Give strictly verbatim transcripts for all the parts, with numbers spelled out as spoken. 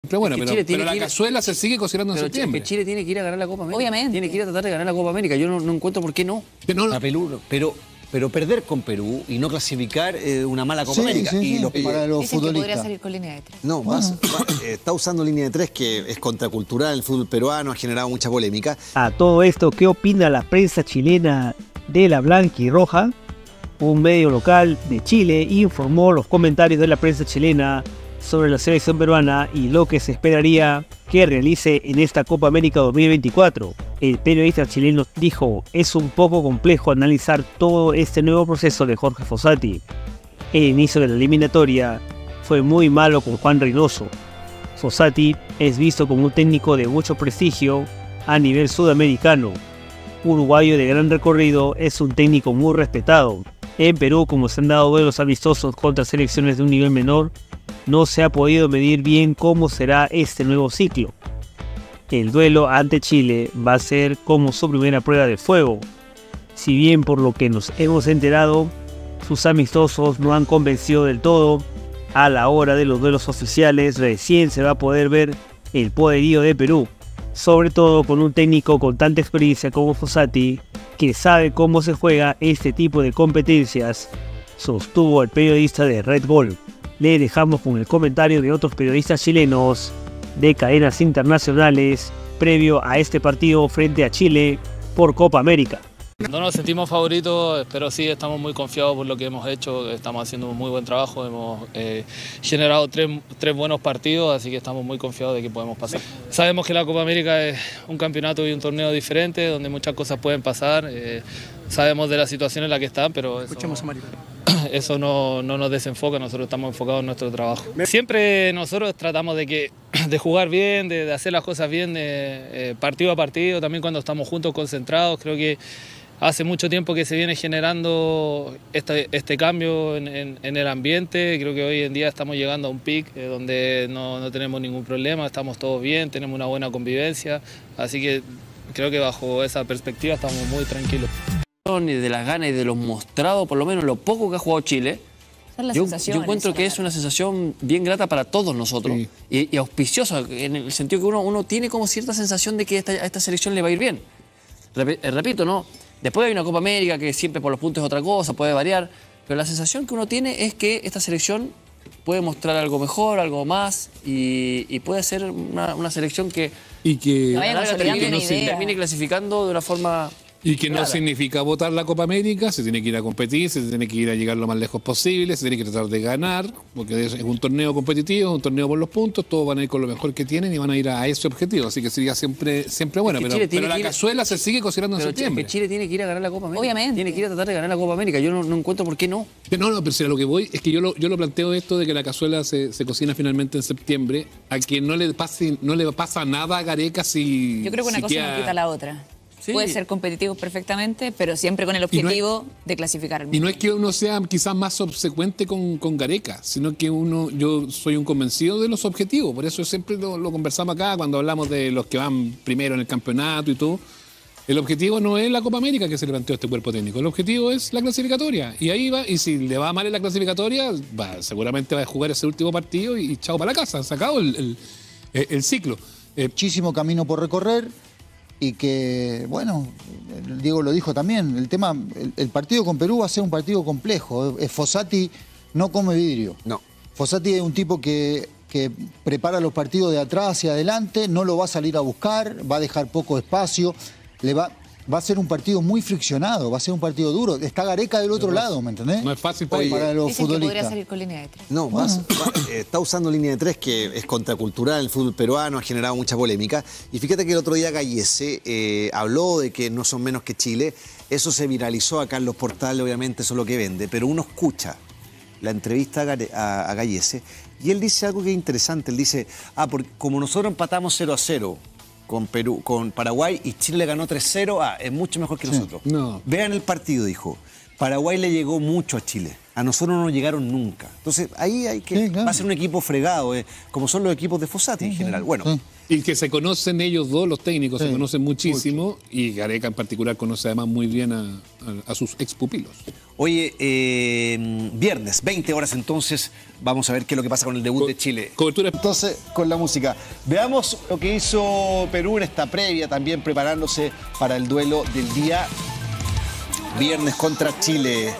Pero bueno, pero, pero la ir, cazuela se sigue cocinando en pero septiembre. Que Chile tiene que ir a ganar la Copa América. Obviamente. Tiene que ir a tratar de ganar la Copa América. Yo no, no encuentro por qué no. Pero, no, a Perú, pero, pero perder con Perú y no clasificar eh, una mala Copa sí, América. Sí, y sí, los, para los Dicen futbolistas. que podría salir con línea de tres. No, bueno. vas, vas, eh, está usando línea de tres que es contracultural. El fútbol peruano ha generado mucha polémica. A todo esto, ¿qué opina la prensa chilena de la Blanca y Roja? Un medio local de Chile informó los comentarios de la prensa chilena sobre la selección peruana y lo que se esperaría que realice en esta Copa América dos mil veinticuatro. El periodista chileno dijo: es un poco complejo analizar todo este nuevo proceso de Jorge Fossati. El inicio de la eliminatoria fue muy malo con Juan Reynoso. Fossati es visto como un técnico de mucho prestigio a nivel sudamericano. Uruguayo de gran recorrido, es un técnico muy respetado. En Perú, como se han dado duelos amistosos contra selecciones de un nivel menor, no se ha podido medir bien cómo será este nuevo ciclo. El duelo ante Chile va a ser como su primera prueba de fuego. Si bien por lo que nos hemos enterado, sus amistosos no han convencido del todo, a la hora de los duelos oficiales recién se va a poder ver el poderío de Perú, sobre todo con un técnico con tanta experiencia como Fossati, que sabe cómo se juega este tipo de competencias, sostuvo el periodista de Red Bull. Le dejamos con el comentario de otros periodistas chilenos de cadenas internacionales previo a este partido frente a Chile por Copa América. No nos sentimos favoritos, pero sí estamos muy confiados por lo que hemos hecho, estamos haciendo un muy buen trabajo, hemos eh, generado tres, tres buenos partidos, así que estamos muy confiados de que podemos pasar. Sabemos que la Copa América es un campeonato y un torneo diferente, donde muchas cosas pueden pasar, eh, sabemos de la situación en la que están, pero eso, eso no, no nos desenfoca, nosotros estamos enfocados en nuestro trabajo. Siempre nosotros tratamos de, que, de jugar bien, de, de hacer las cosas bien, de, eh, partido a partido, también cuando estamos juntos, concentrados, creo que hace mucho tiempo que se viene generando este, este cambio en, en, en el ambiente. Creo que hoy en día estamos llegando a un pic eh, donde no, no tenemos ningún problema, estamos todos bien, tenemos una buena convivencia. Así que creo que bajo esa perspectiva estamos muy tranquilos. Y de las ganas y de los mostrados, por lo menos lo poco que ha jugado Chile, yo, yo encuentro que es una sensación bien grata para todos nosotros, sí. y, y auspiciosa, en el sentido que uno, uno tiene como cierta sensación de que esta, a esta selección le va a ir bien. Repito, ¿no? Después hay una Copa América que siempre por los puntos es otra cosa, puede variar, pero la sensación que uno tiene es que esta selección puede mostrar algo mejor, algo más, y, y puede ser una, una selección que, y que, que termine, no se, termine clasificando de una forma... Y que clara. No significa votar la Copa América, se tiene que ir a competir, se tiene que ir a llegar lo más lejos posible, se tiene que tratar de ganar, porque es un torneo competitivo, es un torneo por los puntos, todos van a ir con lo mejor que tienen y van a ir a ese objetivo, así que sería siempre, siempre bueno, pero, pero la cazuela a... se sigue cocinando en pero septiembre. Que Chile tiene que ir a ganar la Copa América. Obviamente. Tiene que ir a tratar de ganar la Copa América, yo no, no encuentro por qué no. No, no, pero si a lo que voy es que yo lo, yo lo planteo esto de que la cazuela se, se cocina finalmente en septiembre, a que no le pase, no le pasa nada a Gareca si... Yo creo que una si cosa queda... no quita la otra. Sí. Puede ser competitivo perfectamente, pero siempre con el objetivo no es, de clasificar al mundo. Y no es que uno sea quizás más obsecuente con, con Gareca, sino que uno, yo soy un convencido de los objetivos, por eso siempre lo, lo conversamos acá cuando hablamos de los que van primero en el campeonato y todo. El objetivo no es la Copa América que se le planteó a este cuerpo técnico, el objetivo es la clasificatoria. Y ahí va, y si le va mal en la clasificatoria, va, seguramente va a jugar ese último partido y, y chao para la casa, se acabó el, el, el, el ciclo. Eh, Muchísimo camino por recorrer. Y que, bueno, Diego lo dijo también, el tema, el, el partido con Perú va a ser un partido complejo. Fossati no come vidrio. No. Fossati es un tipo que, que prepara los partidos de atrás hacia adelante, no lo va a salir a buscar, va a dejar poco espacio, le va... Va a ser un partido muy friccionado, va a ser un partido duro. Está Gareca del otro no, lado, ¿me entendés? No es fácil para, Oye, para los Dicen futbolistas. Que podría salir con línea de tres. No, vas, va, eh, está usando línea de tres que es contracultural. El fútbol peruano ha generado mucha polémica. Y fíjate que el otro día Gallese eh, habló de que no son menos que Chile. Eso se viralizó acá en los portales, obviamente eso es lo que vende. Pero uno escucha la entrevista a, a, a Gallese y él dice algo que es interesante. Él dice, ah, porque como nosotros empatamos cero a cero con Perú, con Paraguay y Chile le ganó tres cero, ah, es mucho mejor que nosotros. Sí, no. Vean el partido, dijo. Paraguay le llegó mucho a Chile. a nosotros no nos llegaron nunca. Entonces, ahí hay que... Sí, claro. Va a ser un equipo fregado, eh, como son los equipos de Fossati en general. Bueno, Sí. Y que se conocen ellos dos, los técnicos, Sí, se conocen muchísimo. Y Gareca en particular conoce además muy bien a, a- a sus expupilos. oye, eh, viernes, veinte horas entonces, vamos a ver qué es lo que pasa con el debut de Chile. Cobertura. Entonces, con la música. Veamos lo que hizo Perú en esta previa, también preparándose para el duelo del día viernes contra Chile.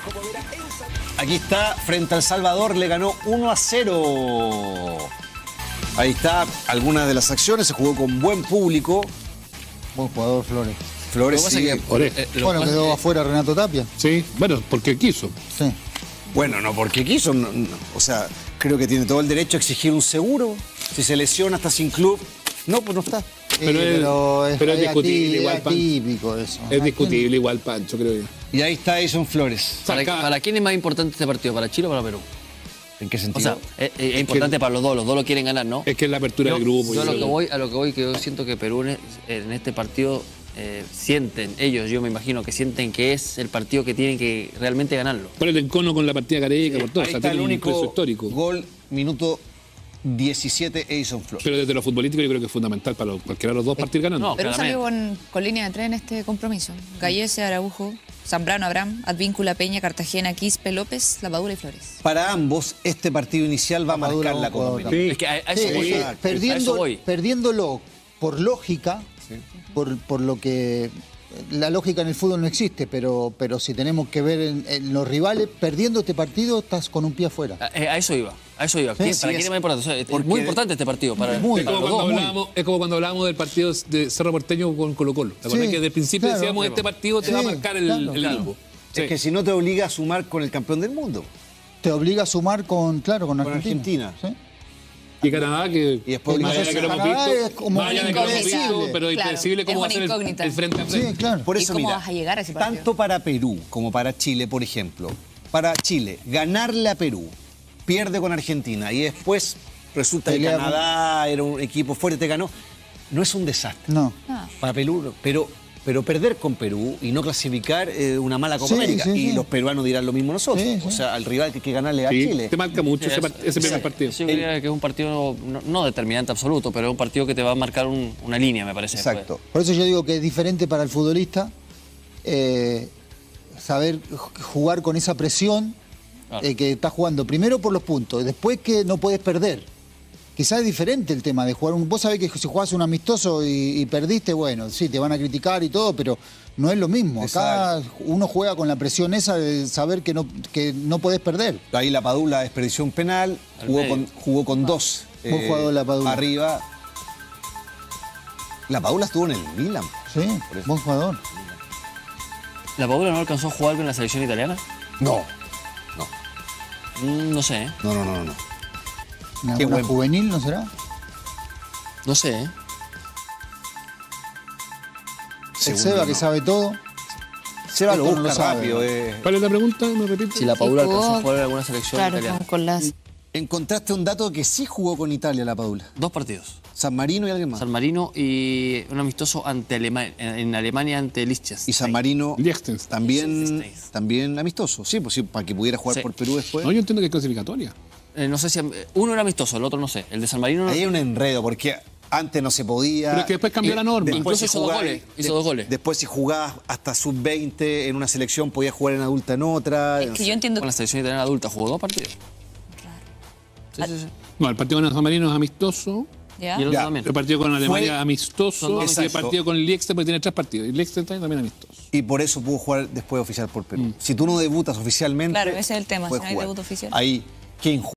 Aquí está, frente a El Salvador, le ganó uno a cero. Ahí está, algunas de las acciones, se jugó con buen público. Buen jugador Flores. Flores Lo que pasa sigue- es que, Ore. eh, lo Bueno, que pasa quedó es que- afuera Renato Tapia. Sí, bueno, porque quiso. Sí. Bueno, no porque quiso, no, no. O sea, creo que tiene todo el derecho a exigir un seguro. Si se lesiona, está sin club. No, pues no está. Sí, Pero es- pero es, pero es es discutible ati- igual, es Pan. atípico eso. Es discutible igual, Pancho, creo yo. Y ahí está Edson Flores. ¿Para, Saca- para quién es más importante este partido? ¿Para Chile o para Perú? ¿En qué O sentido? sea, es, es importante para los dos, los dos lo quieren ganar, ¿no? Es que es la apertura Yo, del grupo. yo a yo lo que creo. voy, a lo que voy, que yo siento que Perú en, en este partido eh, sienten, ellos, yo me imagino que sienten que es el partido que tienen que realmente ganarlo. Por el encono con la partida Gareca, por todo. Ahí O sea, está tiene el un peso único histórico. gol, minuto diecisiete, Edson Flores. Pero desde lo futbolístico yo creo que es fundamental para los- cualquiera de los dos partir ganando. No, Perú claramente. salió con, con línea de tres en este compromiso. Gallese, Araujo, Zambrano, Abraham, Advíncula, Peña, Cartagena, Quispe, López, Lapadura y Flores. Para ambos, este partido inicial va a Madura, marcar la un Copa jugador América. Sí. Es que a, a Sí, eso voy. eh, a eso perdiendo, voy. perdiéndolo por lógica, por, por lo que la lógica en el fútbol no existe, pero, pero si tenemos que ver en, en los rivales, perdiendo este partido estás con un pie afuera. A, eh, a eso iba, a eso iba. Sí, ¿Quién- sí, ¿Para quién es- es más importante? O sea, es porque muy de- importante este partido para, Muy, Es para como, los cuando dos. hablábamos, es como cuando hablábamos del partido de Cerro Porteño con Colo Colo. ¿Te acordás Sí, que desde el principio claro, decíamos claro. este partido te Sí, va a marcar el, claro, el claro. grupo? Es que si no te obliga a sumar con el campeón del mundo. Te obliga a sumar con, claro, con Con Argentina. Argentina. ¿Sí? Y Canadá, que Y después más Canadá allá de que lo hemos Canadá visto, es como más allá de que lo hemos incógnita. visto, pero es Claro, impredecible cómo es va a ser una el, incógnita. el frente a frente. Sí, claro. Por ¿Y eso, cómo mira, vas a llegar a ese partido? tanto para Perú como para Chile, por ejemplo, para Chile, ganarle a Perú, pierde con Argentina y después resulta que Pelea con- Canadá era un equipo fuerte, te ganó, no es un desastre. No. Ah. Para Perú, no. pero, pero perder con Perú y no clasificar eh, una mala Copa Sí, América. sí, y sí. los peruanos dirán lo mismo nosotros. Sí, sí. O sea, al rival que hay que ganarle a Sí, Chile. te marca mucho ese, Sí, part- ese primer sí, partido. Yo diría que es un partido no, no determinante absoluto, pero es un partido que te va a marcar un- una línea, me parece. Exacto. Por eso yo digo que es diferente para el futbolista eh, saber j- jugar con esa presión Claro. eh, que está jugando primero por los puntos, después que no puedes perder. Quizás es diferente el tema de jugar un... Vos sabés que si jugás un amistoso y, y perdiste, bueno, sí, te van a criticar y todo, pero no es lo mismo. Acá uno juega con la presión esa de saber que no, que no podés perder. Ahí la Padula desperdició un penal, Al jugó medio. con, jugó con dos eh, Buen jugador la Padula. arriba. La Padula estuvo en el Milan. Sí, Por eso. buen jugador. ¿La Paula no alcanzó a jugar con la selección italiana? No, no, Mm, no sé, ¿eh? no, no, no, no. ¿Una Qué buena buen- juvenil no será? No sé, ¿eh? El Segundo, Seba que no. sabe todo. Seba lo Esto no busca lo sabe. rápido. eh. ¿Cuál es la pregunta? ¿Me repite? Si la Paula jugó- alcanzó a jugar en alguna selección Claro, italiana. con, con las... Encontraste un dato que sí jugó con Italia la Padula. Dos partidos. San Marino y alguien más. San Marino y un amistoso ante Alema- en Alemania ante Liechtenstein. Y San Marino Liechtenstein. también, Liechtenstein. también amistoso. Sí, pues sí, para que pudiera jugar Sí. por Perú después. No, yo entiendo que es clasificatoria. Eh, no sé si eh, uno era amistoso, el otro no sé. El de San Marino no. Ahí hay un enredo, porque antes no se podía. Pero es que después cambió Y la norma. Incluso si hizo dos jugabas- goles, hizo de- dos goles. Después si jugabas hasta sub veinte en una selección, podías jugar en adulta en otra. Es no que sé. yo entiendo Con la selección italiana adulta jugó dos partidos. Sí, sí, sí. No, el partido con San Marino es amistoso. ¿Ya? Y el otro Ya. también. El partido con Alemania Fue- amistoso. Son dos Y el amistosos. partido con Liechtenstein, porque tiene tres partidos. Y Liechtenstein también amistoso. Y por eso pudo jugar después oficial por Perú. Si tú no debutas oficialmente. Claro, ese es el tema, si puedes no hay jugar. debut oficial. Ahí, ¿quién